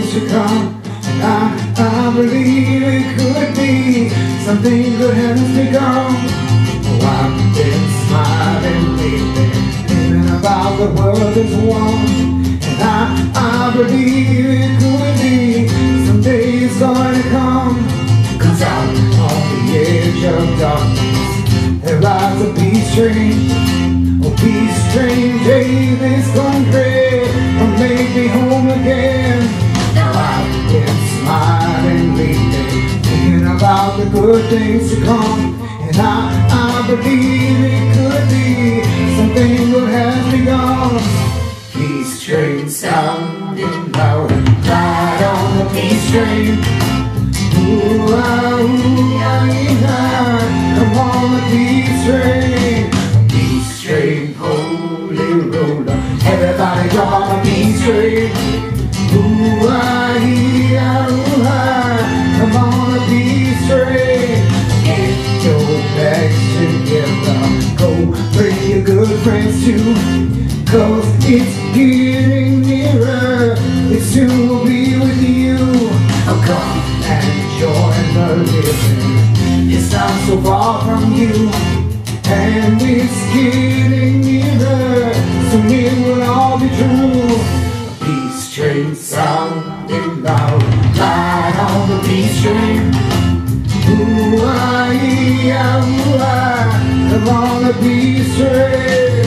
things to come. And I believe it could be something good has begun. Oh, I've been smiling lately, thinking about the world as one. And I believe it could be someday it's going to come. 'Cause out on the edge of darkness there rides a peace train. Oh, peace train, take this country and make me home again. Now I've been smiling lately, thinking about the good things to come. And I believe it could be something good has begun. Peace train sounding loud, ride on the peace train. Ooh, ah, yeah. Come on the peace train. Peace train, holy roller, everybody jump on the peace train. Ooh, ah, yeah, ooh, ah. Come on the peace train. Get your bags together, go bring your good friends too. 'Cause it's getting nearer, it soon will be with you. Oh, come and join the living, it's not so far from you. And it's getting nearer, soon it will all be true. A peace train sounding loud, ride on the peace train. Ooh, ah, yeah, ooh, ah. Come on the peace train.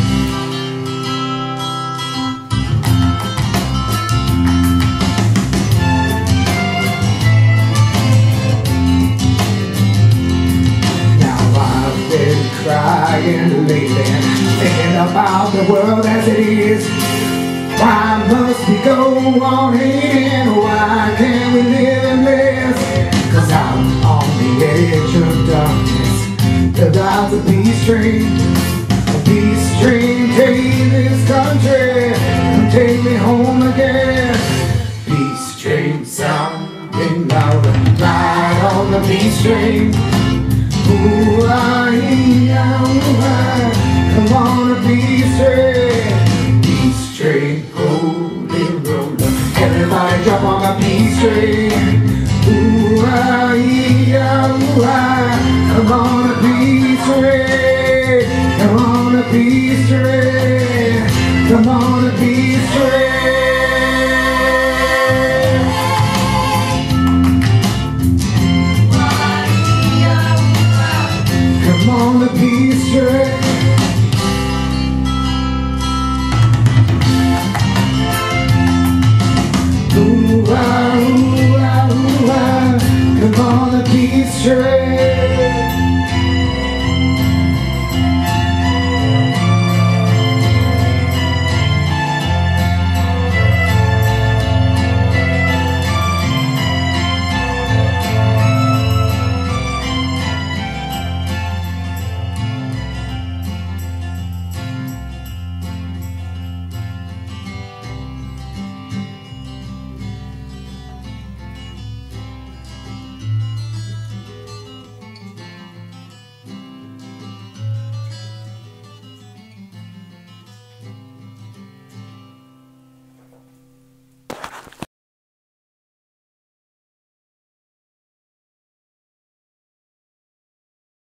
Crying lately, thinking about the world as it is. Why must we go on in? Why can't we live in bliss? 'Cause out on the edge of darkness there rides a peace train. A peace train, take this country and take me home again. Peace train sounding louder, ride on the peace train. Ooh, ah, yeah, ooh, ah. Come on a peace train. Peace train, holy roller, everybody jump on the peace train. Ooh, ah, yeah, ooh, ah. Come on a peace train. Come on a peace train. Come on a peace train. Come on the peace